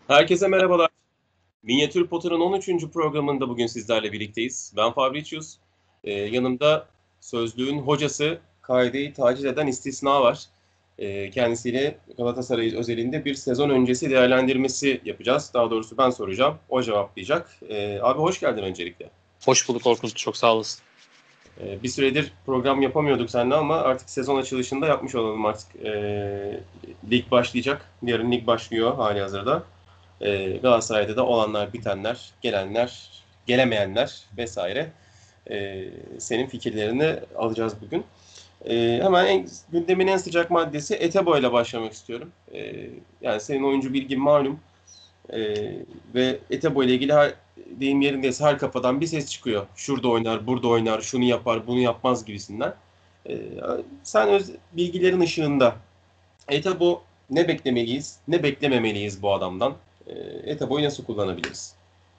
Herkese merhabalar. Minyatür Potter'ın 13. programında bugün sizlerle birlikteyiz. Ben Fabricius. Yanımda sözlüğün hocası kaideyi taciz eden istisna var. Kendisiyle Galatasaray özelinde bir sezon öncesi değerlendirmesi yapacağız. Daha doğrusu ben soracağım, o cevaplayacak. Abi hoş geldin öncelikle. Hoş bulduk Orkun, çok sağ olasın. Bir süredir program yapamıyorduk seninle ama artık sezon açılışında yapmış olalım artık. Lig başlayacak. Yarın lig başlıyor hali hazırda. Galatasaray'da da olanlar, bitenler, gelenler, gelemeyenler vesaire. Senin fikirlerini alacağız bugün. Hemen gündemin en sıcak maddesi Etebo ile başlamak istiyorum. Yani senin oyuncu bilgin malum. Ve Etebo ile ilgili deyim yerindeyse her kafadan bir ses çıkıyor. Şurada oynar, burada oynar, şunu yapar, bunu yapmaz gibisinden. Ee, Sen bilgilerin ışığında Etebo ne beklemeliyiz, ne beklememeliyiz bu adamdan? Etebo'yu nasıl kullanabiliriz?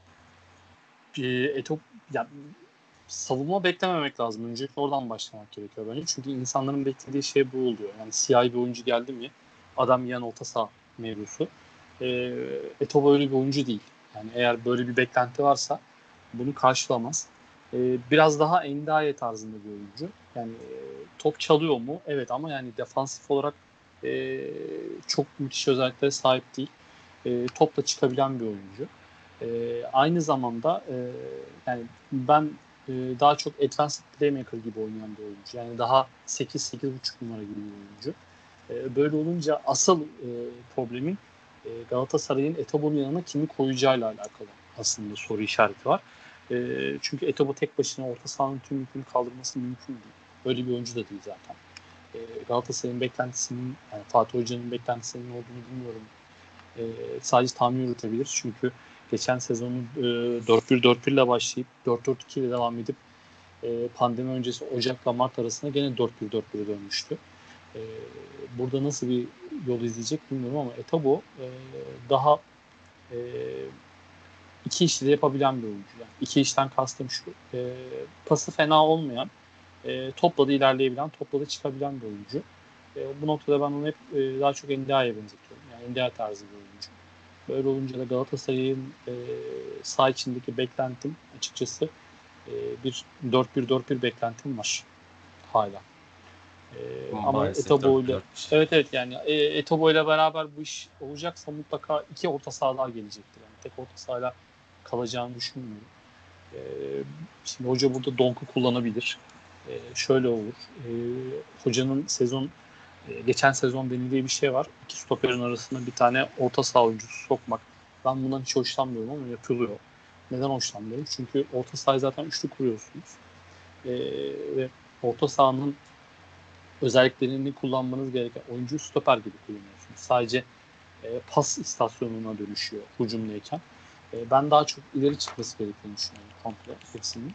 Ya, savunma beklememek lazım. Öncelikle oradan başlamak gerekiyor bence. Çünkü insanların beklediği şey bu oluyor. Yani siyahi bir oyuncu geldi mi adam yan orta saha mevzusu. Etobo öyle bir oyuncu değil. Yani eğer böyle bir beklenti varsa bunu karşılamaz. Biraz daha Endiaye tarzında bir oyuncu. Yani top çalıyor mu? Evet, ama yani defansif olarak çok müthiş özelliklere sahip değil. Topla çıkabilen bir oyuncu. Aynı zamanda yani ben daha çok advanced playmaker gibi oynayan bir oyuncu. Yani daha 8-8,5 numara gibi bir oyuncu. Böyle olunca asıl problemin Galatasaray'ın Etobo'nun yanına kimi koyacağıyla alakalı aslında soru işareti var. Çünkü Etobo tek başına orta sahanın tüm yükünü kaldırması mümkün değil. Böyle bir oyuncu da değil zaten. Galatasaray'ın beklentisinin, yani Fatih Hoca'nın beklentisinin olduğunu bilmiyorum. Sadece tahmin yürütebilir. Çünkü geçen sezonu 4-1-4-1 ile başlayıp 4-4-2 ile devam edip pandemi öncesi Ocak'la Mart arasında gene 4-1-4-1'e dönmüştü. Burada nasıl bir yol izleyecek bilmiyorum ama Etabo daha iki işi de yapabilen bir oyuncu. Yani iki işten kastım şu. Pası fena olmayan, topla da ilerleyebilen, topla da çıkabilen bir oyuncu. Bu noktada ben onu hep daha çok Ndiaye'ye benzetiyorum. Yani Ndiaye tarzı bir oyuncu. Böyle olunca da Galatasaray'ın saha içindeki beklentim açıkçası bir 4-1-4-1 beklentim var hala. Ama Maalesef Etobo ile 4-4. evet yani Etobo ile beraber bu iş olacaksa mutlaka iki orta sahalar gelecektir. Yani tek orta sahayla kalacağını düşünmüyorum. E, Şimdi hoca burada Donk'u kullanabilir. Şöyle olur. Hocanın geçen sezon denediği bir şey var. İki stoperin arasında bir tane orta saha oyuncusu sokmak. Ben bundan hiç hoşlanmıyorum ama yapılıyor. Neden hoşlanmıyorum? Çünkü orta sahayı zaten üçlü kuruyorsunuz. Ve orta sahanın özelliklerini kullanmanız gereken oyuncu stoper gibi kullanıyorsunuz. Sadece pas istasyonuna dönüşüyor hücumdayken. Ben daha çok ileri çıkması gerektiğini düşünüyorum komple hepsinin.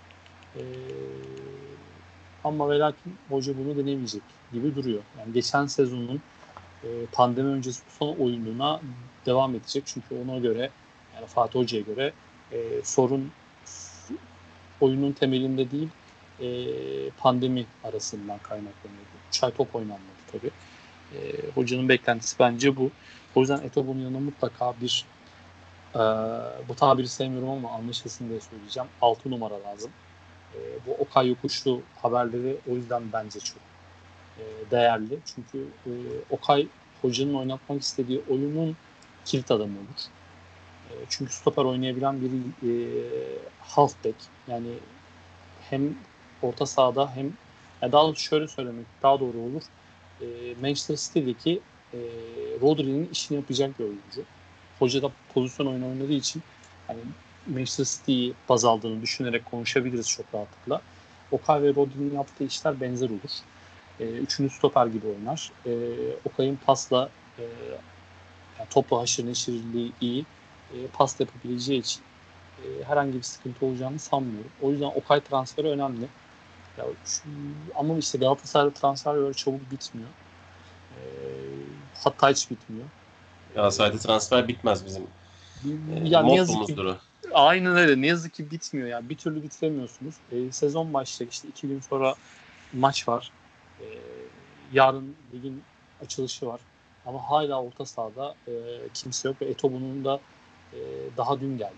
Ama ve lakin hoca bunu denemeyecek gibi duruyor. Yani geçen sezonun pandemi öncesi son oyununa devam edecek. Çünkü ona göre, yani Fatih Hoca'ya göre sorun oyunun temelinde değil, pandemi arasından kaynaklanıyor. 3 ay top oynanmadı tabii. Hocanın beklentisi bence bu. O yüzden Etobo'nun yanına mutlaka bir bu tabiri sevmiyorum ama anlaşılsın diye söyleyeceğim. 6 numara lazım. Bu Okay Yokuşlu haberleri o yüzden bence çok değerli. Çünkü Okay hocanın oynatmak istediği oyunun kilit adamı olur. Çünkü stoper oynayabilen bir halfback. Yani hem orta sahada hem, yani daha doğrusu şöyle söylemek daha doğru olur. Manchester City'deki Rodri'nin işini yapacak bir oyuncu. Hoca da pozisyon oyunu oynadığı için yani Manchester City'yi baz aldığını düşünerek konuşabiliriz çok rahatlıkla. Okay ve Rodri'nin yaptığı işler benzer olur. Üçüncü stoper gibi oynar. Okay'ın pasla yani topla haşır neşirliği iyi. Pas yapabileceği için herhangi bir sıkıntı olacağını sanmıyorum. O yüzden Okay transferi önemli. Ya ama işte Galatasaray'da transfer böyle çabuk bitmiyor. Hatta hiç bitmiyor. Galatasaray'da transfer bitmez bizim. Ya ne yazık ki Mottomuzdur o. aynen öyle. Ne yazık ki bitmiyor. Yani bir türlü bitiremiyorsunuz. Sezon başlayacak, işte 2 gün sonra maç var. Yarın ligin açılışı var. Ama hala orta sahada kimse yok ve Etobo'nun da daha dün geldi.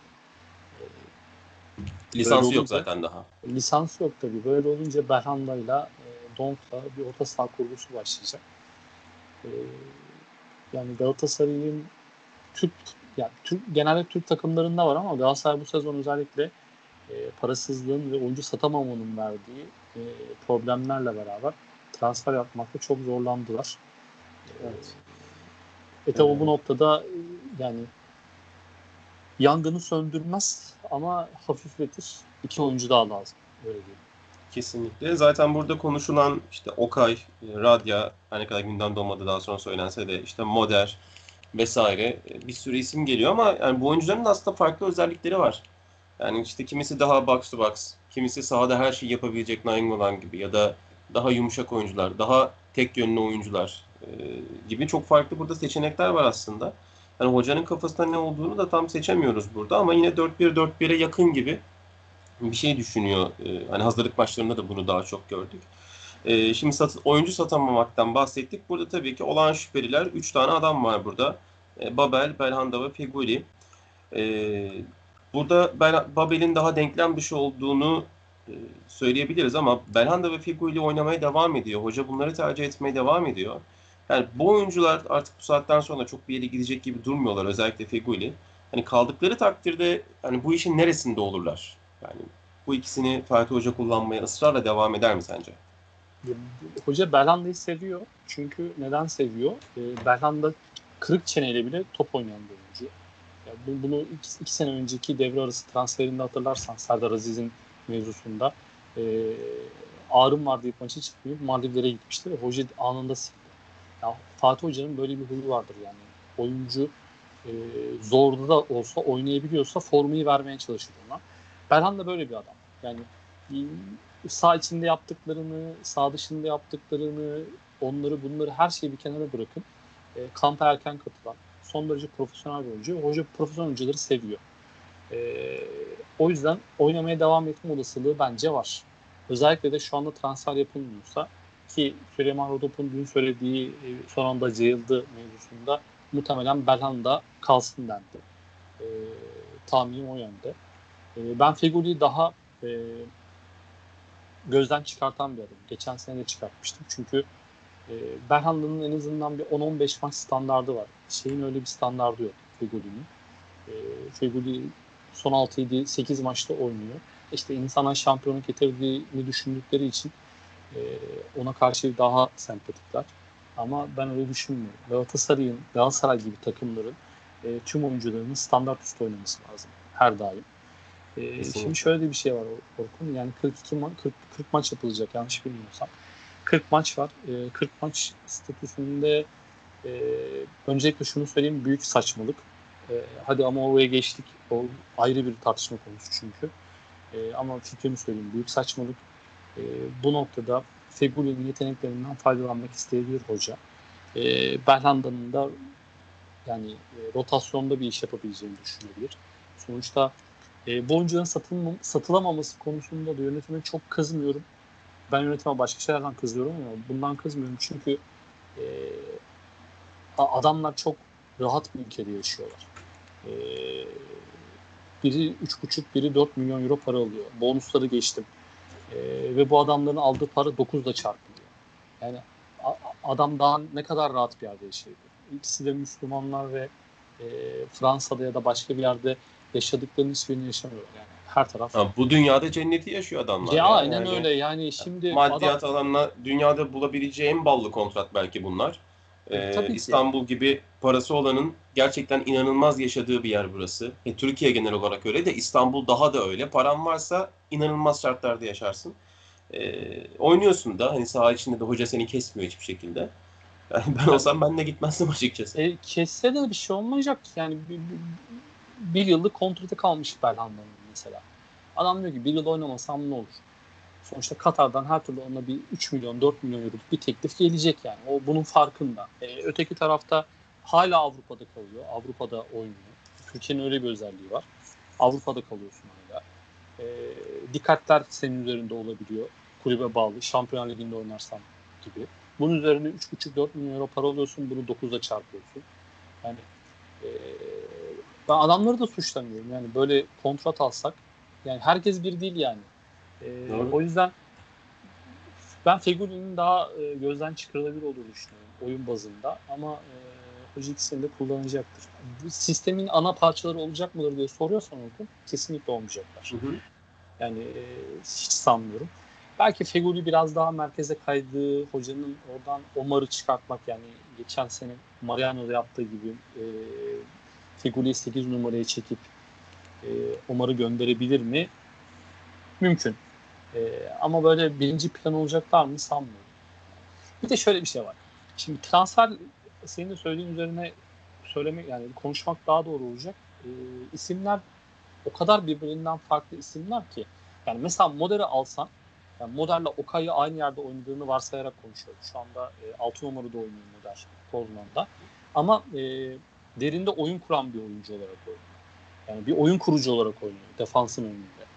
Lisansı Böyle yok olunca, zaten daha. lisans yok tabii. Böyle olunca Belhanda'yla Donk'la bir orta saha kurgusu başlayacak. E, Yani Galatasaray'ın Türk, yani genelde Türk takımlarında var ama Galatasaray bu sezon özellikle parasızlığın ve oyuncu satamamanın verdiği problemlerle beraber transfer yapmakta çok zorlandılar. Evet. Tabi bu noktada yani yangını söndürmez ama hafifletir. İki oyuncu daha lazım. Öyle diyeyim. Kesinlikle. Zaten burada konuşulan işte Okay, Radya, her ne kadar gündemde olmadı daha sonra söylense de işte Moder vesaire bir sürü isim geliyor ama yani bu oyuncuların da aslında farklı özellikleri var. Yani işte kimisi daha box to box, kimisi sahada her şeyi yapabilecek Nainggolan gibi ya da daha yumuşak oyuncular, daha tek yönlü oyuncular gibi çok farklı burada seçenekler var aslında. Yani hocanın kafasında ne olduğunu da tam seçemiyoruz burada ama yine 4-1-4-1'e yakın gibi bir şey düşünüyor. Hani hazırlık maçlarında da bunu daha çok gördük. Şimdi oyuncu satamamaktan bahsettik. Burada tabii ki olağan şüpheliler 3 tane adam var burada. Babel, Belhanda ve Feguli. Ee, Burada Babel'in daha denklem dışı olduğunu söyleyebiliriz ama Belhanda ve Feguli oynamaya devam ediyor. Hoca bunları tercih etmeye devam ediyor. Yani bu oyuncular artık bu saatten sonra çok bir yere gidecek gibi durmuyorlar. Özellikle Feguli. Hani kaldıkları takdirde hani bu işin neresinde olurlar? Yani bu ikisini Fatih Hoca kullanmaya ısrarla devam eder mi sence? Hoca Belhanda'yı seviyor. Çünkü neden seviyor? Belhanda kırık çeneyle bile top oynayan bir oyuncu. Yani bunu iki sene önceki devre arası transferinde hatırlarsan Serdar Aziz'in mevzusunda e, ağrım var deyip maça çıkmayıp Maldivlere gitmişti ve hoca anında sildi. Ya, Fatih Hoca'nın böyle bir huyu vardır yani. Oyuncu zorda da olsa oynayabiliyorsa formayı vermeye çalışır ona. Berhan da böyle bir adam. Yani sağ içinde yaptıklarını, sağ dışında yaptıklarını, onları bunları her şeyi bir kenara bırakın. Kampa erken katılan, son derece profesyonel bir oyuncu. Hoca profesyonel oyuncuları seviyor. E, O yüzden oynamaya devam etme olasılığı bence var. Özellikle de şu anda transfer yapılmıyorsa ki Süleyman Rodop'un dün söylediği son anda cayıldı mevzusunda muhtemelen Belhanda kalsın dendi. Tahminim o yönde. Ben Fegoli'yi daha gözden çıkartan bir adam. Geçen sene de çıkartmıştım. Çünkü Belhanda'nın en azından bir 10-15 maç standardı var. Şeyin öyle bir standardı yok Fegoli'nin. Fegoli son 6-7-8 maçta oynuyor. İşte insana şampiyonluk getirdiğini düşündükleri için ona karşı daha sempatikler. Ama ben öyle düşünmüyorum. Galatasaray gibi takımların tüm oyuncularının standart üstü oynaması lazım. Her daim. Şimdi Kesinlikle. şöyle de bir şey var Orkun. Yani 40 maç yapılacak yanlış bilmiyorsam. 40 maç var. 40 maç statüsünde öncelikle şunu söyleyeyim, büyük saçmalık. Hadi ama oraya geçtik. O ayrı bir tartışma konusu çünkü. Ama fikrimi söyleyeyim. Büyük saçmalık. E, Bu noktada Fegüli'nin yeteneklerinden faydalanmak isteyebilir hoca. Belhanda'nın da yani rotasyonda bir iş yapabileceğini düşünebilir. Sonuçta bu oyuncuların satılamaması konusunda da yönetime çok kızmıyorum. Ben yönetime başka şeylerden kızıyorum ama bundan kızmıyorum çünkü e, adamlar çok rahat bir ülkede yaşıyorlar. E, Biri 3,5, biri 4 milyon euro para alıyor. Bonusları geçtim. Ve bu adamların aldığı para 9'da çarpılıyor. Yani adam daha ne kadar rahat bir yerde yaşayabilir. İkisi de Müslümanlar ve Fransa'da ya da başka bir yerde yaşadıklarının hiçbirini yaşamıyorlar. Yani her taraf. Ha, bu dünyada cenneti yaşıyor adamlar Ya ya. aynen Yani öyle. Yani şimdi adam maddiyat alanına dünyada bulabileceği en ballı kontrat belki bunlar. tabii ki. İstanbul gibi parası olanın gerçekten inanılmaz yaşadığı bir yer burası. Türkiye genel olarak öyle de İstanbul daha da öyle. Paran varsa inanılmaz şartlarda yaşarsın. Oynuyorsun da hani saha içinde de hoca seni kesmiyor hiçbir şekilde. Yani ben Yani, olsam ben de gitmezdim açıkçası. kesse de bir şey olmayacak. Yani bir yıllık kontratı kalmış Belhanda'nın mesela. Adam diyor ki bir yıl oynamasam ne olur? Sonuçta Katar'dan her türlü ona bir 3 milyon 4 milyon euroluk bir teklif gelecek yani. O bunun farkında. Öteki tarafta hala Avrupa'da kalıyor. Avrupa'da oynuyor. Türkiye'nin öyle bir özelliği var. Avrupa'da kalıyorsun hala. Dikkatler senin üzerinde olabiliyor. Kulübe bağlı. Şampiyonlar Ligi'nde oynarsan gibi. Bunun üzerine 3,5-4 milyon euro para alıyorsun. Bunu 9'da çarpıyorsun. Yani e, Ben adamları da suçlamıyorum. Yani böyle kontrat alsak yani herkes bir değil yani. O yüzden ben Fegüli'nin daha gözden çıkarılabilir olduğunu düşünüyorum oyun bazında ama Hoca ikisini de kullanacaktır. Bu sistemin ana parçaları olacak mıdır diye soruyorsan Orkun, kesinlikle olmayacaklar. Hı hı. Yani hiç sanmıyorum. Belki Feguli biraz daha merkeze kaydığı, hocanın oradan Omar'ı çıkartmak yani geçen sene Mariano'da yaptığı gibi Feguli'yi 8 numaraya çekip Omar'ı gönderebilir mi? Mümkün. Ama böyle birinci plan olacaklar mı sanmıyorum. Bir de şöyle bir şey var. Şimdi transfer senin de söylediğin üzerine söylemek yani konuşmak daha doğru olacak. İsimler o kadar birbirinden farklı isimler ki. Yani mesela Moder'i alsan yani Moder'le Okay'ı aynı yerde oynadığını varsayarak konuşuyoruz. Şu anda 6 numarada oynuyor Moder Pozman'da. Ama derinde oyun kuran bir oyuncu olarak oynuyor. Yani bir oyun kurucu olarak oynuyor. Defansın önünde.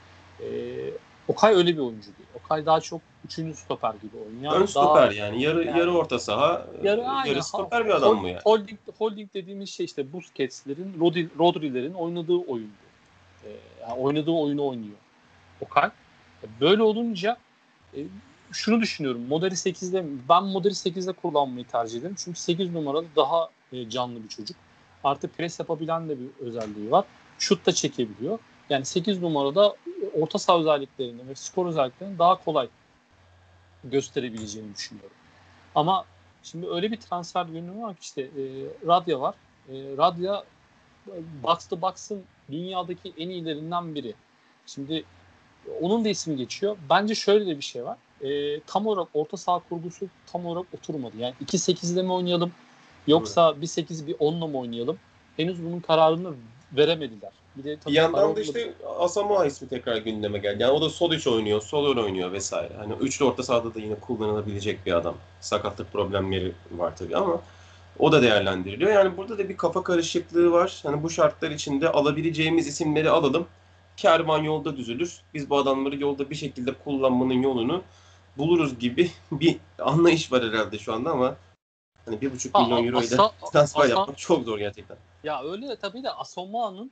Okay öyle bir oyuncu değil. Okay daha çok 3. stoper gibi oynuyor. Ön Daha stoper yani. Yarı yani yarı orta saha, aynı yarı stoper bir adam mı yani? holding dediğimiz şey işte Busquets'lerin, Rodri'lerin oynadığı oyun bu. Yani oynadığı oyunu oynuyor Okay. Böyle olunca e, şunu düşünüyorum. Ben Moderi 8'de kullanmayı tercih ederim. Çünkü 8 numaralı daha canlı bir çocuk. Artı pres yapabilen de bir özelliği var. Şut da çekebiliyor. Yani 8 numarada orta saha özelliklerini ve skor özelliklerini daha kolay gösterebileceğini düşünüyorum. Ama şimdi öyle bir transfer yönü var ki işte Radya var. Radya box to box'ın dünyadaki en iyilerinden biri. Şimdi onun da ismi geçiyor. Bence şöyle de bir şey var. Tam olarak orta saha kurgusu tam olarak oturmadı. Yani 2-8'de mi oynayalım yoksa 1-8 bir 10'la mı oynayalım? Henüz bunun kararını veremediler. Bir de Bir tabii yandan da Karaoğlu'nda işte Asamoah ismi tekrar gündeme geldi. Yani o da sol iç oynuyor, sol ön oynuyor vesaire. Hani üçlü orta sahada da yine kullanılabilecek bir adam. Sakatlık problemleri var tabii ama o da değerlendiriliyor. Yani burada da bir kafa karışıklığı var. Hani bu şartlar içinde alabileceğimiz isimleri alalım. Kervan yolda düzülür. Biz bu adamları yolda bir şekilde kullanmanın yolunu buluruz gibi bir anlayış var herhalde şu anda ama hani 1,5 milyon euro ile transfer Asa yapmak çok zor gerçekten. ya öyle de tabii de Asamoah'ın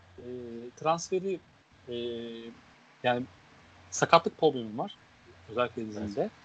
transferi e, yani sakatlık problemi var. Özellikle Evet. dizinde.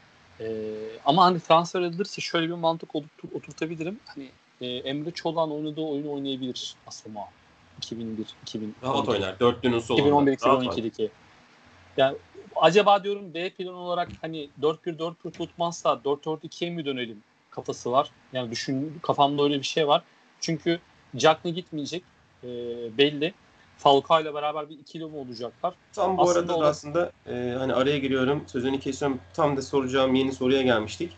Ama hani transfer edilirse şöyle bir mantık oturtabilirim. Hani Emre Çolak'ın oynadığı oyunu oynayabilir Asamoah. 2001, Rahat 2012, oynar. Dörtlünün solunda. Rahat oynar. 2011-2012'deki. Yani acaba diyorum B plan olarak hani 4-1-4-1 tutmazsa 4-4-2'ye mi dönelim kafası var. Yani kafamda öyle bir şey var. Çünkü Cagney gitmeyecek. Belli. Falcao ile beraber bir ikili mi olacaklar? Tam bu Aslında arada da aslında hani araya giriyorum, sözünü kesiyorum. Tam da soracağım yeni soruya gelmiştik.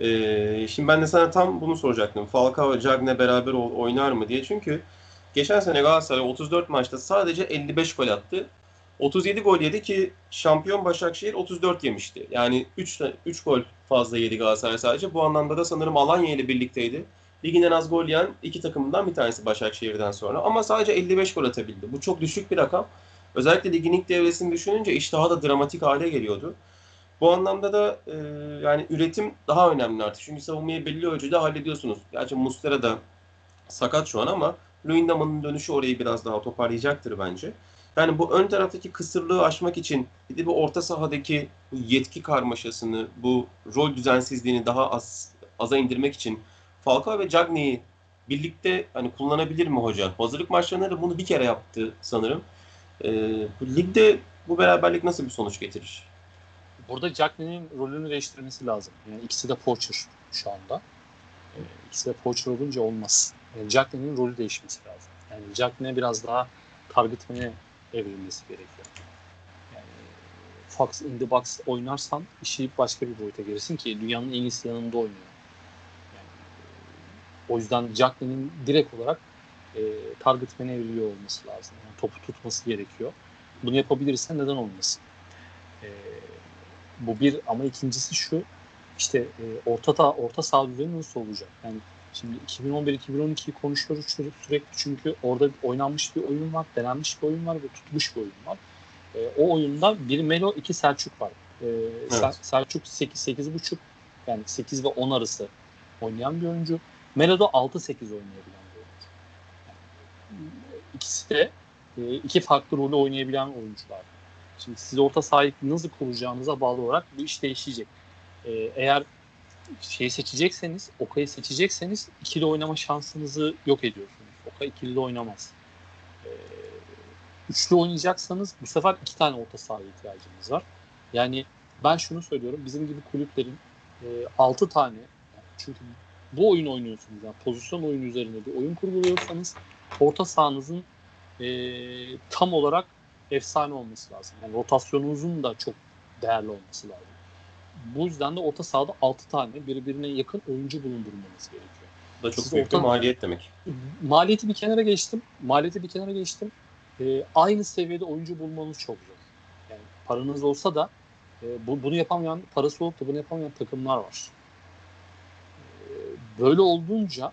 Şimdi ben de sana tam bunu soracaktım. Falcao ve Cagne beraber oynar mı diye. Çünkü geçen sene Galatasaray 34 maçta sadece 55 gol attı. 37 gol yedi ki şampiyon Başakşehir 34 yemişti. Yani 3 gol fazla yedi Galatasaray sadece. Bu anlamda da sanırım Alanya ile birlikteydi. Ligin en az gol yiyen iki takımından bir tanesi Başakşehir'den sonra. Ama sadece 55 gol atabildi. Bu çok düşük bir rakam. Özellikle ligin ilk devresini düşününce iş daha da dramatik hale geliyordu. Bu anlamda da yani üretim daha önemli artık. Çünkü savunmayı belli ölçüde hallediyorsunuz. Gerçi Muslera da sakat şu an ama Luyendama'nın dönüşü orayı biraz daha toparlayacaktır bence. Yani bu ön taraftaki kısırlığı aşmak için bir de bu orta sahadaki bu yetki karmaşasını, bu rol düzensizliğini daha aza indirmek için Falcao ve Cagney'i birlikte hani kullanabilir mi hoca? Hazırlık maçlarında da bunu bir kere yaptı sanırım. Bu ligde bu beraberlik nasıl bir sonuç getirir? burada Cagney'in rolünü değiştirmesi lazım. Yani ikisi de poacher şu anda. İkisi de poacher olunca olmaz. Yani Cagney'in rolü değişmesi lazım. Yani Cagney biraz daha target man'e evrilmesi gerekiyor. Yani Fox in the box oynarsan işi başka bir boyuta gelirsin ki dünyanın en iyisi yanında oynuyor. Yani, o yüzden Cagney'in direkt olarak target man'e evriliyor olması lazım. Yani topu tutması gerekiyor. Bunu yapabilirsen neden olmasın? E, Bu bir ama ikincisi şu işte orta saha düzeni nasıl olacak? Yani şimdi 2011-2012'yi konuşuyoruz sürekli çünkü orada oynanmış bir oyun var, denenmiş bir oyun var ve tutmuş bir oyun var. O oyunda bir Melo, iki Selçuk var. Evet. Selçuk 8-8,5 yani 8 ve 10 arası oynayan bir oyuncu. Melo da 6-8 oynayabilen bir oyuncu. Yani ikisi de iki farklı rolü oynayabilen oyuncular. Şimdi siz orta sahayı nasıl kuracağınıza bağlı olarak bu iş değişecek. Eğer şeyi seçecekseniz, Okay'ı seçecekseniz ikili oynama şansınızı yok ediyorsunuz. Okay ikili de oynamaz. Üçlü oynayacaksanız bu sefer 2 tane orta sahaya ihtiyacınız var. Yani ben şunu söylüyorum. Bizim gibi kulüplerin 6 tane, çünkü bu oyun oynuyorsunuz. Yani pozisyon oyunu üzerinde bir oyun kurguluyorsanız orta sahanızın tam olarak efsane olması lazım. Yani rotasyonunuzun da çok değerli olması lazım. Bu yüzden de orta sahada 6 tane birbirine yakın oyuncu bulundurmanız gerekiyor. Bu da çok büyük bir maliyet demek. Maliyeti bir kenara geçtim. Aynı seviyede oyuncu bulmanız çok zor. Yani paranız olsa da bunu yapamayan, parası olup da bunu yapamayan takımlar var. Böyle olduğunca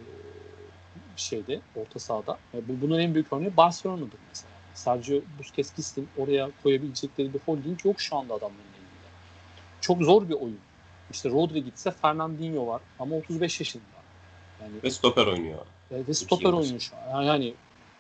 orta sahada bunun en büyük örneği Barcelona'dır mesela. Sergio Busquets gitsin, oraya koyabilecekleri bir holding yok şu anda adamların elinde. Çok zor bir oyun. İşte Rodri gitse Fernandinho var ama 35 yaşında. Yani, ve stoper oynuyor. Ve stoper oynuyor şu an. Yani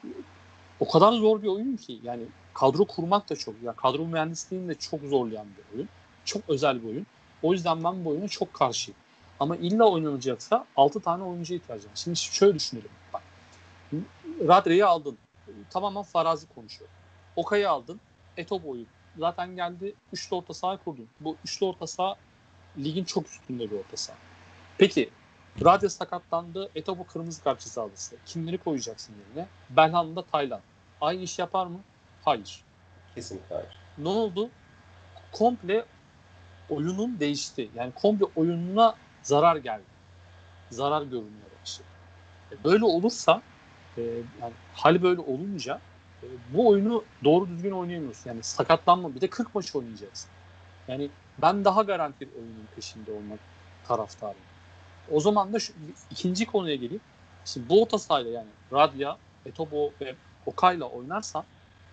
o kadar zor bir oyun ki. Yani kadro kurmak da çok. Yani kadro mühendisliğini de çok zorlayan bir oyun. Çok özel bir oyun. O yüzden ben bu oyuna çok karşıyım. Ama illa oynanacaksa 6 tane oyuncuya ihtiyacım var. Şimdi şöyle düşünelim. Bak. Rodri'yi aldın. Tamamen farazi konuşuyor. Okay'ı aldın. Etobo'yu zaten geldi. Üçlü orta saha kurdun. Bu üçlü orta saha ligin çok üstünde bir orta saha. Peki Radya sakatlandı. Etobo kırmızı kart cezalısı. Kimleri koyacaksın yerine? Belhanda Taylan. Aynı iş yapar mı? Hayır. Kesinlikle hayır. Ne oldu? Komple oyunun değişti. Yani komple oyununa zarar geldi. Zarar görünmeye başladı. Böyle olursa yani hali böyle olunca bu oyunu doğru düzgün oynayamıyorsun. Yani sakatlanma. Bir de 40 maç oynayacaksın. Yani ben daha garanti bir oyunun peşinde olmak taraftarıyım. O zaman da ikinci konuya geleyim. Şimdi bu orta sahayla yani Radya, Etobo ve Okay'la oynarsan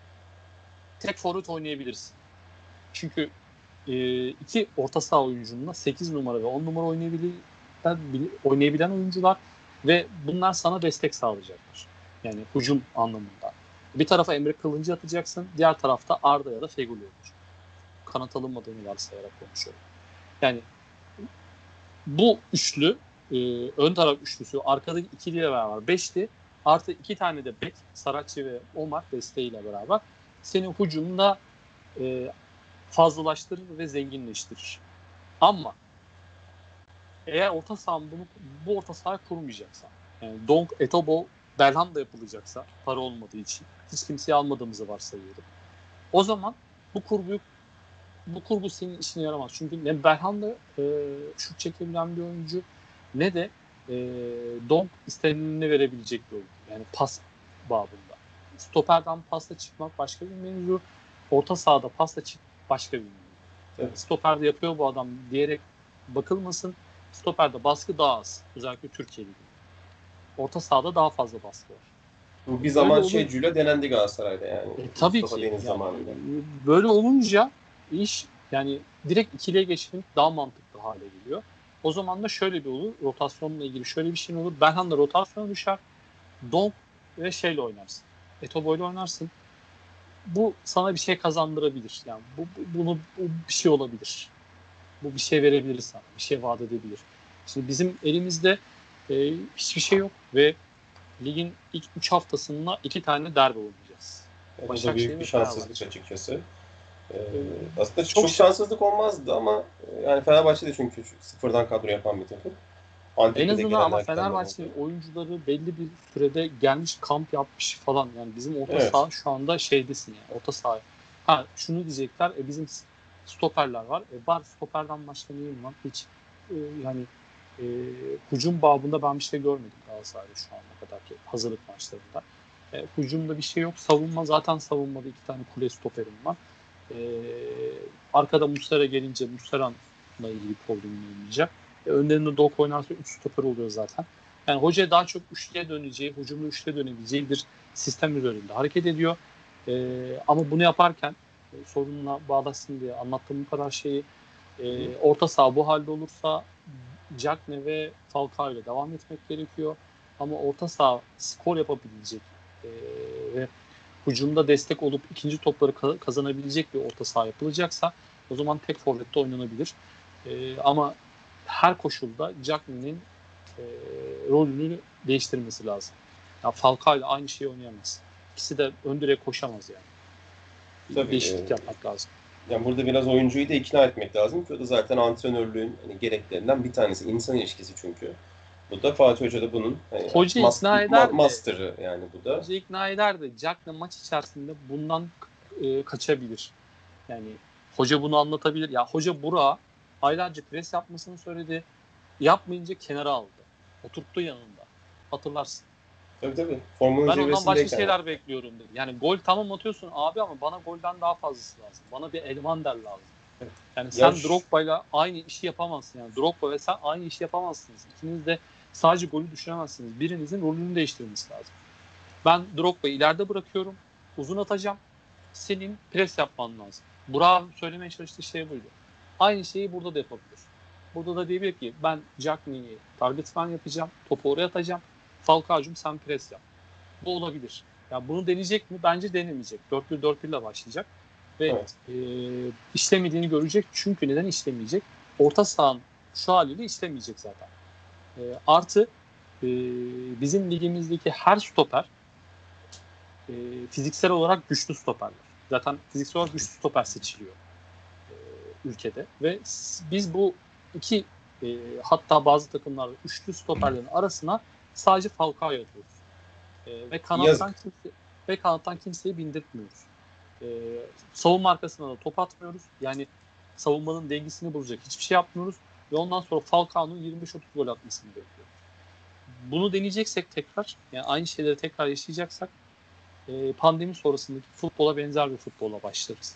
tek forvet oynayabilirsin. Çünkü iki orta saha oyuncununla 8 numara ve 10 numara oynayabilen oyuncular ve bunlar sana destek sağlayacaklar. Yani hücum anlamında. Bir tarafa Emre Kılıncı atacaksın, diğer tarafta Arda ya da Feguli olacak. Kanat alınmadığını varsayarak konuşuyorum. Yani bu üçlü, ön taraf üçlüsü, arkadaki ikiliyle beraber 5'ti. Artı 2 tane de bek, Saratçı ve Omar desteğiyle beraber senin hücumunda fazlalaştırır ve zenginleştirir. Ama eğer orta sahan bu orta sahayı kurmayacaksa, yani Donk, Etobo, Belhanda yapılacaksa para olmadığı için hiç kimseyi almadığımızı varsayıyorum. O zaman bu kurgu senin işine yaramaz. Çünkü ne Belhanda şut çekebilen bir oyuncu ne de Donk istenileni verebilecek bir oyuncu. Yani pas babında. Stoperden pasla çıkmak başka bir mevzu. Orta sahada pasla çık başka bir mevzu. Yani stoperde yapıyor bu adam diyerek bakılmasın. Stoperde baskı daha az. Özellikle Türkiye'de. Orta sahada daha fazla baskı var. Bu bir zaman Cüle denendi Galatasaray'da yani. Tabii ki. Yani, zamanında. Böyle olunca iş yani direkt ikiliye geçmek daha mantıklı hale geliyor. O zaman da şöyle bir olur. Rotasyonla ilgili şöyle bir şey olur. Belhanda rotasyona düşer. Donk ve şeyle oynarsın. Etobo'yla oynarsın. Bu sana bir şey kazandırabilir. Yani bu bir şey olabilir. Bu bir şey verebilir sana. Bir şey vaat edebilir. Şimdi bizim elimizde hiçbir şey yok ve ligin ilk 3 haftasında 2 tane derbi oynayacağız. Bu da büyük bir şanssızlık açıkçası. Aslında çok şanssızlık olmazdı ama yani Fenerbahçe de çünkü sıfırdan kadro yapan bir takım. En azından ama Fenerbahçe oyuncuları belli bir sürede gelmiş, kamp yapmış falan. Yani bizim orta saha şu anda şeydesin yani. Orta saha. Şunu diyecekler. Bizim stoperler var. Bari stoperden başka neyim var? Hiç yani hücum babında ben bir şey görmedim Galatasaray'da şu ana kadarki hazırlık maçlarında. Hücumda bir şey yok. Savunma zaten savunmada 2 tane kule stoperim var. Arkada Muslera gelince Muslera'nla ilgili problem olmayacak. Önlerinde Dok oynarsa 3 stoper oluyor zaten. Yani hoca daha çok üçlüye döneceği, hücumlu üçlüye dönebileceği bir sistem üzerinde hareket ediyor. Ama bunu yaparken sorunla bağdaşsın diye anlattığım bu kadar şeyi orta saha bu halde olursa Cagne ve Falcao ile devam etmek gerekiyor. Ama orta saha skor yapabilecek ve hücumda destek olup ikinci topları kazanabilecek bir orta saha yapılacaksa o zaman tek forvette oynanabilir. Ama her koşulda Cagney'in rolünü değiştirmesi lazım. Ya Falcao ile aynı şeyi oynayamaz. İkisi de ön direğe koşamaz yani. Tabii, değişiklik yapmak lazım. Yani burada biraz oyuncuyu da ikna etmek lazım ki o da zaten antrenörlüğün hani gereklerinden bir tanesi. İnsan ilişkisi çünkü. Bu da Fatih Hoca da bunun hani Hoca ikna eder de master'ı yani bu da. Hoca ikna eder de Cagney maç içerisinde bundan kaçabilir. Yani hoca bunu anlatabilir. Ya hoca Burak'a aylarca pres yapmasını söyledi. Yapmayınca kenara aldı. Oturttu yanında. Hatırlarsın. Tabii. Formunun Ben ondan başka zirvesindeyken. şeyler bekliyorum dedi. Yani gol tamam atıyorsun abi ama bana golden daha fazlası lazım. Bana bir Elmander lazım. Evet. Yani sen Drogba'yla aynı işi yapamazsın. Yani Drogba ve sen aynı işi yapamazsınız. İkiniz de sadece golü düşüremezsiniz. Birinizin rolünü değiştirmesi lazım. Ben Drogba'yı ileride bırakıyorum. Uzun atacağım. Senin pres yapman lazım. Burak'ın söylemeye çalıştığı şey buydu. Aynı şeyi burada da yapabilir. Burada da diyebilir ki ben Cagney'i target man yapacağım. Topu oraya atacağım. Falcao'cum sen pres yap. Bu olabilir. Yani bunu deneyecek mi? Bence denemeyecek. 4-1-4-1 ile başlayacak. Ve Evet. işlemediğini görecek. Çünkü neden işlemeyecek? Orta sahanın şu haliyle işlemeyecek zaten. Artı bizim ligimizdeki her stoper fiziksel olarak güçlü stoperler. Zaten fiziksel olarak güçlü stoper seçiliyor ülkede. Ve biz bu iki hatta bazı takımlar üçlü stoperlerin arasına sadece Falcao atıyoruz. Ve kanattan kimseyi bindirtmiyoruz. Savunma arkasına da top atmıyoruz. Yani savunmanın dengesini bozacak hiçbir şey yapmıyoruz. Ve ondan sonra Falcao'nun 25-30 gol atmasını bekliyoruz. Bunu deneyeceksek tekrar, yani aynı şeyleri tekrar yaşayacaksak pandemi sonrasındaki futbola benzer bir futbola başlarız.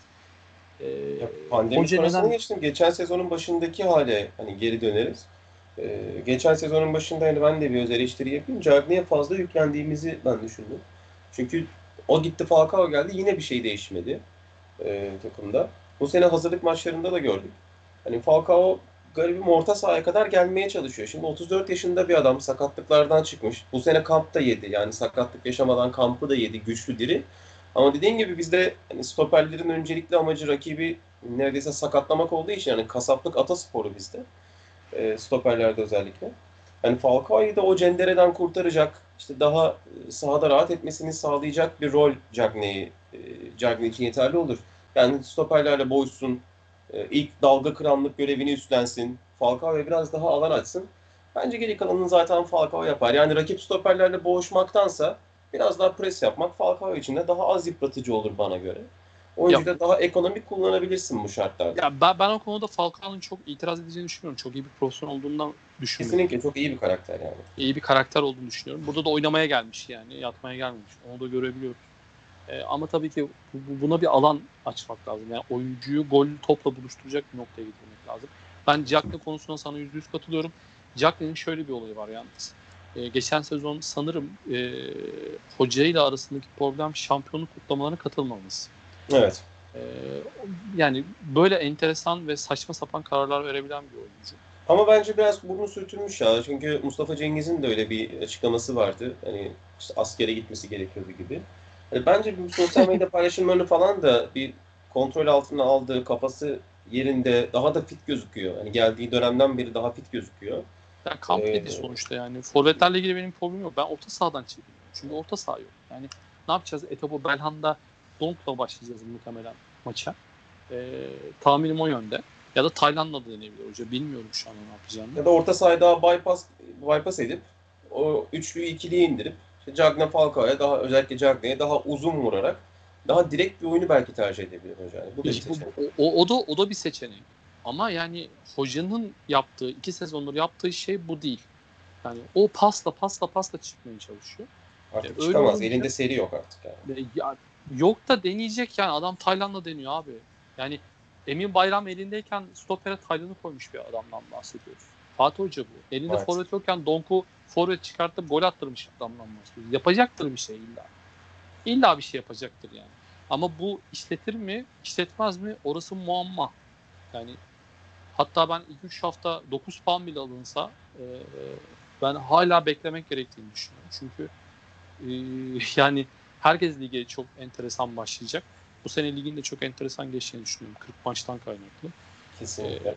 Pandemi sonrasını geçtim. Geçen sezonun başındaki hale hani geri döneriz. Geçen sezonun başında hani ben de bir öz eleştiri yapayım. Cagney'e fazla yüklendiğimizi ben düşündüm. Çünkü o gitti, Falcao geldi, yine bir şey değişmedi takımda. Bu sene hazırlık maçlarında da gördük. Hani Falcao garibim orta sahaya kadar gelmeye çalışıyor. Şimdi 34 yaşında bir adam, sakatlıklardan çıkmış. Bu sene kamp da yedi. Yani sakatlık yaşamadan kampı da yedi. Güçlü, diri. Ama dediğin gibi bizde hani stoperlerin öncelikli amacı rakibi neredeyse sakatlamak olduğu için yani kasaplık atasporu bizde. Stoperlerde özellikle. Yani Falcao'yu da o cendereden kurtaracak, işte daha sahada rahat etmesini sağlayacak bir rol Cagney için yeterli olur. Yani stoperlerle boğuşsun, ilk dalga kıranlık görevini üstlensin, Falcao'ya biraz daha alan açsın. Bence geri kalanını zaten Falcao yapar. Yani rakip stoperlerle boğuşmaktansa biraz daha pres yapmak Falcao için de daha az yıpratıcı olur bana göre. Oyuncuyu da daha ekonomik kullanabilirsin bu şartlarda. Ya ben o konuda Falcao'nun çok itiraz edeceğini düşünmüyorum. Çok iyi bir profesyonel olduğundan düşünmüyorum. Kesinlikle çok iyi bir karakter yani. İyi bir karakter olduğunu düşünüyorum. Burada da oynamaya gelmiş yani. Yatmaya gelmemiş. Onu da görebiliyoruz. Ama tabii ki buna bir alan açmak lazım. Yani oyuncuyu gol topla buluşturacak bir noktaya getirmek lazım. Ben Cagney konusuna sana %100 katılıyorum. Cagney'in şöyle bir olayı var yalnız. Geçen sezon sanırım hocayla arasındaki problem şampiyonluk kutlamalarına katılmaması. Evet. Yani böyle enteresan ve saçma sapan kararlar verebilen bir oyuncu. Ama bence biraz burnu sürtülmüş ya. Çünkü Mustafa Cengiz'in de öyle bir açıklaması vardı. Hani işte askere gitmesi gerekiyordu gibi. Hani bence bu sosyal medya paylaşımlarını falan da bir kontrol altına aldığı, kafası yerinde, daha da fit gözüküyor. Hani geldiği dönemden beri daha fit gözüküyor. Yani kamp yedi sonuçta yani. Forvetlerle ilgili benim problemim yok. Ben orta sahadan çekiliyorum. Çünkü orta saha yok. Yani ne yapacağız? Etobo Belhanda Donk'la başlayacağız muhtemelen maça. Tahminim o yönde. Ya da Tayland'la da deneyebilir hoca. Bilmiyorum şu an ne yapacağını. Ya da orta sahayı daha bypass edip o üçlüyü ikiliye indirip işte Cagney Falcao'ya, daha özellikle Cagney'e daha uzun vurarak daha direkt bir oyunu belki tercih edebilir hoca. Yani bu da bir seçenek. O da bir seçenek. Ama yani hocanın yaptığı, 2 sezondur yaptığı şey bu değil. Yani o pasla çıkmaya çalışıyor. Artık Öyle çıkamaz. olunca, Elinde seri yok artık yani. Yok da deneyecek yani. Adam Tayland'la deniyor abi. Yani Emin Bayram elindeyken stopere Tayland'ı koymuş bir adamdan bahsediyoruz. Fatih Hoca bu. Elinde Evet. forvet yokken Donk'u forvet çıkartıp gol attırmış adamdan bahsediyoruz. Yapacaktır bir şey illa. İlla bir şey yapacaktır yani. Ama bu işletir mi, işletmez mi? Orası muamma. Yani hatta ben 2-3 hafta 9 puan bile alınsa ben hala beklemek gerektiğini düşünüyorum. Çünkü yani Herkes lige çok enteresan başlayacak. Bu sene ligin de çok enteresan geçeceğini düşünüyorum. 40 maçtan kaynaklı. Kesinlikle.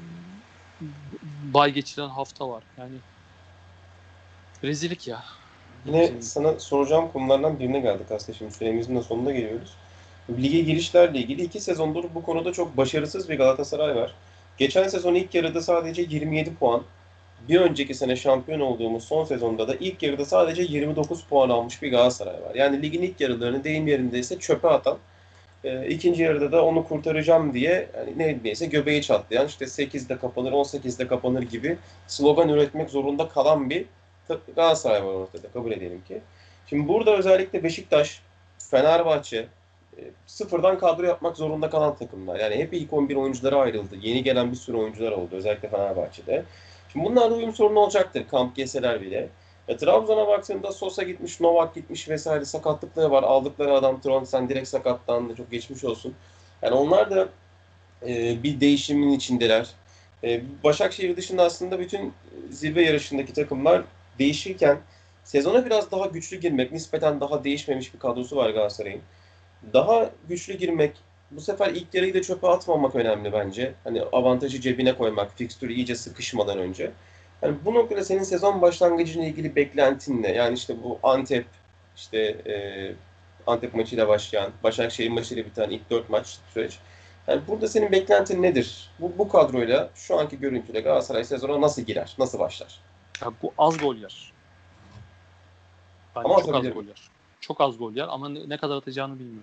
Bay geçiren hafta var. Yani rezillik ya. Yine sana soracağım konulardan birine geldik aslında. Şimdi süremizin de sonuna geliyoruz. Lige girişlerle ilgili 2 sezondur bu konuda çok başarısız bir Galatasaray var. Geçen sezon ilk yarıda sadece 27 puan. Bir önceki sene şampiyon olduğumuz son sezonda da ilk yarıda sadece 29 puan almış bir Galatasaray var. Yani ligin ilk yarılarını deyim yerindeyse çöpe atan, ikinci yarıda da onu kurtaracağım diye yani neredeyse göbeği çatlayan, işte 8'de kapanır 18'de kapanır gibi slogan üretmek zorunda kalan bir Galatasaray var ortada, kabul edelim ki. Şimdi burada özellikle Beşiktaş, Fenerbahçe sıfırdan kadro yapmak zorunda kalan takımlar. Yani hep ilk 11 oyuncuları ayrıldı. Yeni gelen bir sürü oyuncular oldu. Özellikle Fenerbahçe'de. Şimdi bunlarla uyum sorunu olacaktır kamp gelseler bile. Trabzon'a baktığında Sosa gitmiş, Novak gitmiş vesaire sakatlıkları var. Aldıkları adam Trondsen direkt sakatlandı. Çok geçmiş olsun. Yani onlar da bir değişimin içindeler. Başakşehir dışında aslında bütün zirve yarışındaki takımlar değişirken sezona biraz daha güçlü girmek, nispeten daha değişmemiş bir kadrosu var Galatasaray'ın. Daha güçlü girmek, bu sefer ilk yarıyı da çöpe atmamak önemli bence. Hani avantajı cebine koymak, fikstürü iyice sıkışmadan önce. Yani bu noktada senin sezon başlangıcıyla ilgili beklentin ne? Yani işte bu Antep, işte Antep maçıyla başlayan, Başakşehir maçıyla biten ilk 4 maç süreç. Yani burada senin beklentin nedir? Bu kadroyla, şu anki görüntüyle Galatasaray sezona nasıl girer, nasıl başlar? Ya bu az gol yer. Bence Ama çok az atabilir mi? gol yer. Çok az gol yer ama ne kadar atacağını bilmiyorum.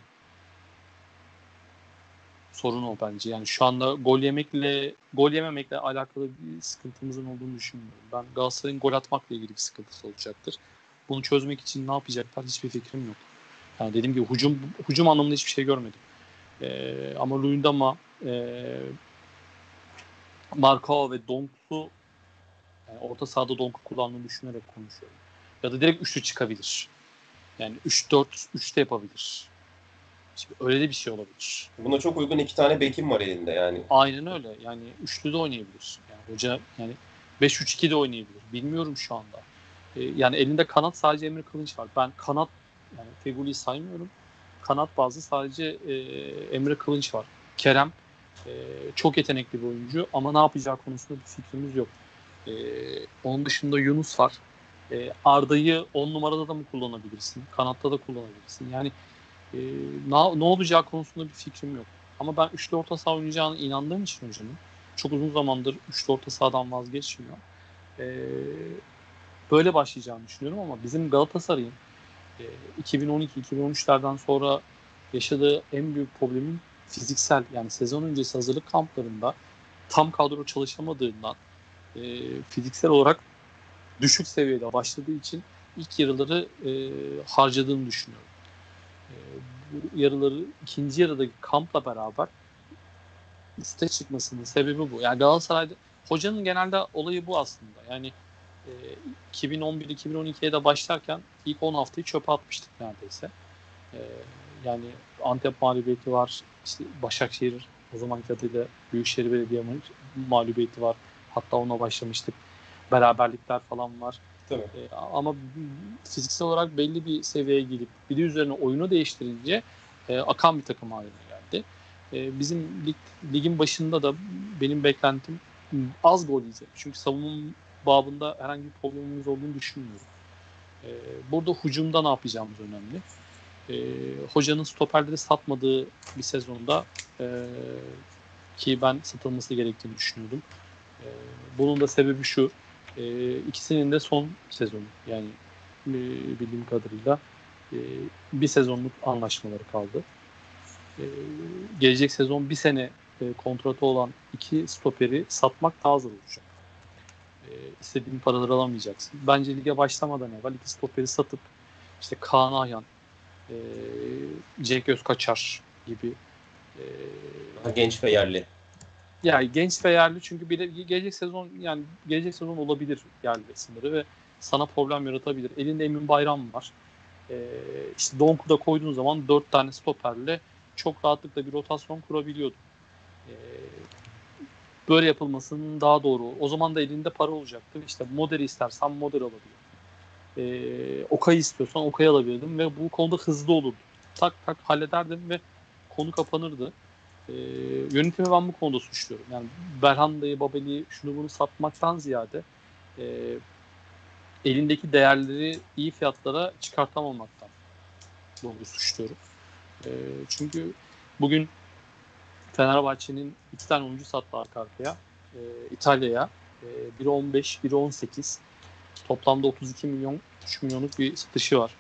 Sorun o bence. Yani şu anda gol yememekle alakalı bir sıkıntımızın olduğunu düşünmüyorum. Ben Galatasaray'ın gol atmakla ilgili bir sıkıntısı olacaktır. Bunu çözmek için ne yapacaklar hiçbir fikrim yok. Yani dediğim gibi hücum anlamında hiçbir şey görmedim. Ama Luyendama, Markao ve Donk'u yani orta sahada Donk'u kullandığını düşünerek konuşuyorum. Ya da direkt üçlü çıkabilir. Yani 3-4-3 de yapabilir. Şimdi öyle de bir şey olabilir. Buna çok uygun 2 tane bekim var elinde yani. Aynen öyle. Yani üçlü de oynayabilir. Yani hoca yani 5-3-2 de oynayabilir. Bilmiyorum şu anda. Yani elinde kanat sadece Emre Kılınç var. Ben kanat yani Fegüli'yi saymıyorum. Kanat bazlı sadece Emre Kılınç var. Kerem çok yetenekli bir oyuncu ama ne yapacağı konusunda bir fikrimiz yok. Onun dışında Yunus var. Arda'yı 10 numarada da mı kullanabilirsin? Kanatta da kullanabilirsin. Yani ne olacağı konusunda bir fikrim yok. Ama ben üçlü orta saha oynayacağına inandığım için hocanın çok uzun zamandır üçlü orta sahadan vazgeçmiyor. Ee, Böyle başlayacağını düşünüyorum ama bizim Galatasaray'ın 2012-2013'lerden sonra yaşadığı en büyük problemin fiziksel yani sezon öncesi hazırlık kamplarında tam kadro çalışamadığından fiziksel olarak düşük seviyede başladığı için ilk yarıları harcadığını düşünüyorum. E, Bu yarıları ikinci yarıdaki kampla beraber üste çıkmasının sebebi bu. Yani Galatasaray'da hocanın genelde olayı bu aslında. Yani 2011-2012'ye de başlarken ilk 10 haftayı çöpe atmıştık neredeyse. E, Yani Antep mağlubiyeti var. İşte Başakşehir o zamanki adıyla Büyükşehir Belediye mağlubiyeti var. Hatta ona başlamıştık. Beraberlikler falan var. Tabii. Ama fiziksel olarak belli bir seviyeye gelip bir de üzerine oyunu değiştirince akan bir takım haline geldi. Bizim ligin başında da benim beklentim az gol yiyecek. Çünkü savunma babında herhangi bir problemimiz olduğunu düşünmüyorum. Burada hücumda ne yapacağımız önemli. Hocanın stoperleri satmadığı bir sezonda ki ben satılması gerektiğini düşünüyordum. Bunun da sebebi şu. İkisinin de son sezonu. Yani bildiğim kadarıyla bir sezonluk anlaşmaları kaldı. Gelecek sezon bir sene kontratı olan iki stoperi satmak daha zor olacak. İstediğin paraları alamayacaksın. Bence lige başlamadan evvel iki stoperi satıp işte Kaan Ayhan, Cenk Özkaçar gibi Daha genç ve yerli. yani genç ve yerli çünkü gelecek sezon olabilir yerli isimleri ve sana problem yaratabilir. Elinde Emin Bayram var. İşte Donk'u da koyduğun zaman 4 tane stoperle çok rahatlıkla bir rotasyon kurabiliyordu. Böyle yapılmasının daha doğru. O zaman da elinde para olacaktı. İşte modeli istersen model alabiliyor. Okay istiyorsan Okay alabilirdim ve bu konuda hızlı olurdu. Tak tak hallederdim ve konu kapanırdı. Yönetimi ben bu konuda suçluyorum. Yani Belhanda'yı, Babel'i, şunu bunu satmaktan ziyade elindeki değerleri iyi fiyatlara çıkartamamaktan dolayı suçluyorum. Çünkü bugün Fenerbahçe'nin 2 tane oyuncu sattı arka arkaya. İtalya'ya. Biri 15, biri 18. Toplamda 32 milyon, 3 milyonluk bir satışı var.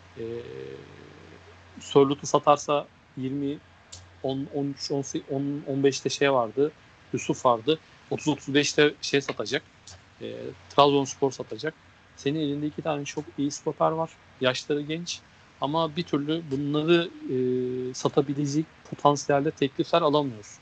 Sörlot'u satarsa 20, 10, 13, 18, 10, 15'te şey vardı. Yusuf vardı. 30-35'te şey satacak. Trabzonspor satacak. Senin elinde 2 tane çok iyi stoper var. Yaşları genç. Ama bir türlü bunları satabilecek potansiyelde teklifler alamıyoruz.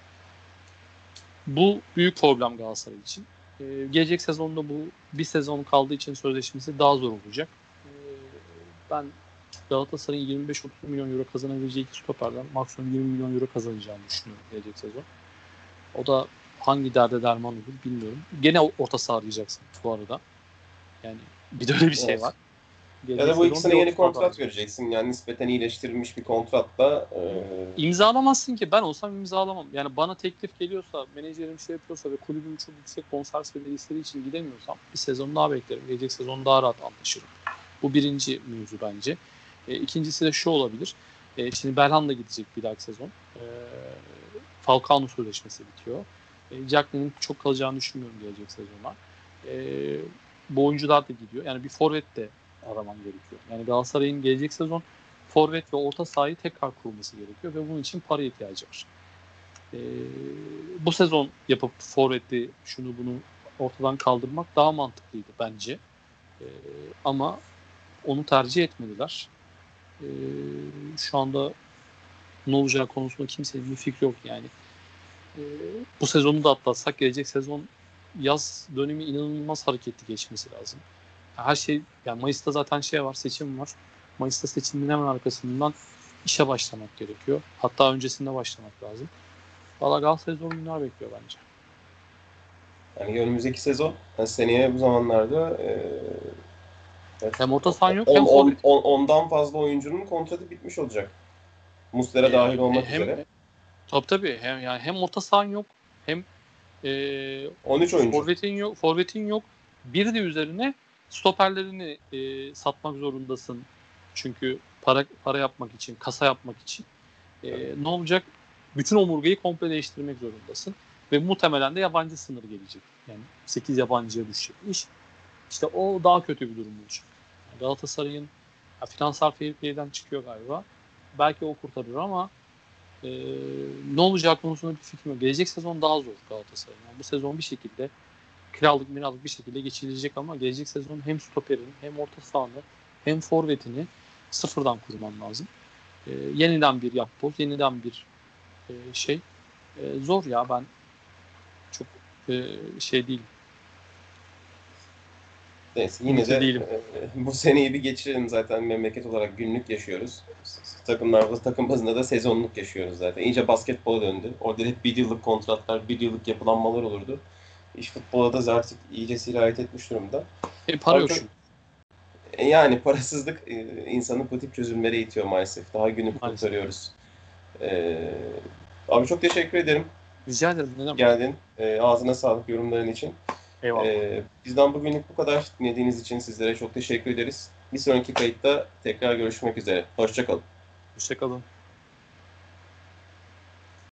Bu büyük problem Galatasaray için. Gelecek sezonda bu bir sezon kaldığı için sözleşmesi daha zor olacak. Ben Galatasaray'ın 25-30 milyon euro kazanabileceği iki stoperden maksimum 20 milyon euro kazanacağını düşünüyorum gelecek sezon. O da hangi derde derman olur bilmiyorum. Gene orta saha arayacaksın bu arada. Yani bir de öyle bir şey var. Ya da bu ikisine yeni kontrat vereceksin. Yani nispeten iyileştirilmiş bir kontratla. İmzalamazsın ki. Ben olsam imzalamam. Yani bana teklif geliyorsa, menajerim şey yapıyorsa ve kulübüm çok yüksek bonservis bedelleri için gidemiyorsam bir sezon daha beklerim. Gelecek sezon daha rahat anlaşırım. Bu birinci mevzu bence. İkincisi de şu olabilir. Şimdi Belhanda gidecek bir dahaki sezon. Falcao sözleşmesi bitiyor. Jacklin'in çok kalacağını düşünmüyorum gelecek sezona. Bu oyuncular da gidiyor. Yani bir forvet de araman gerekiyor. Yani Galatasaray'ın gelecek sezon forvet ve orta sahayı tekrar kurması gerekiyor ve bunun için para ihtiyacı var. Bu sezon yapıp forveti şunu bunu ortadan kaldırmak daha mantıklıydı bence. Ama onu tercih etmediler. Şu anda ne olacağı konusunda kimsenin bir fikri yok yani. Bu sezonu da atlatsak gelecek sezon yaz dönemi inanılmaz hareketli geçmesi lazım. Her şey yani Mayıs'ta zaten şey var, seçim var. Mayıs'ta seçimin hemen arkasından işe başlamak gerekiyor. Hatta öncesinde başlamak lazım. Valla Galatasaray zor günler bekliyor bence. Yani önümüzdeki sezon, yani seneye bu zamanlarda hem orta sahan yok hem forvet. Ondan fazla oyuncunun kontratı bitmiş olacak. Muslera dahil olmak üzere. Tabii hem orta sahan yok hem 13 oyuncu. Forvetin yok. Bir de üzerine stoperlerini satmak zorundasın. Çünkü para yapmak için, kasa yapmak için. Ne olacak? Bütün omurgayı komple değiştirmek zorundasın. Ve muhtemelen de yabancı sınırı gelecek. Yani 8 yabancıya düşecekmiş. İşte o daha kötü bir durum olacak. Yani Galatasaray'ın finansal fair play'den çıkıyor galiba. Belki o kurtarır ama ne olacak konusunda bir fikrim yok. Gelecek sezon daha zor Galatasaray'ın. Yani bu sezon bir şekilde kiralık bir şekilde geçilecek ama gelecek sezon hem stoperini hem orta sahanı hem forvetini sıfırdan kurman lazım. Yeniden bir yapboz, yeniden bir şey. Zor ya, ben çok şey değilim. Neyse yine de bu seneyi bir geçirelim, zaten memleket olarak günlük yaşıyoruz. Takım bazında da sezonluk yaşıyoruz zaten. İyice basketbola döndü. Orada hep bir yıllık kontratlar, bir yıllık yapılanmalar olurdu. İş futbola da artık iyice sirayet etmiş durumda. Para yok çünkü. Yani parasızlık insanı bu tip çözümlere itiyor maalesef. Daha günü kurtarıyoruz. Abi çok teşekkür ederim. Rica ederim. Neden? Geldin. Ağzına sağlık yorumların için. Eyvallah. Bizden bugünlük bu kadar. Dinlediğiniz için sizlere çok teşekkür ederiz. Bir sonraki kayıtta tekrar görüşmek üzere. Hoşça kalın. Hoşça kalın.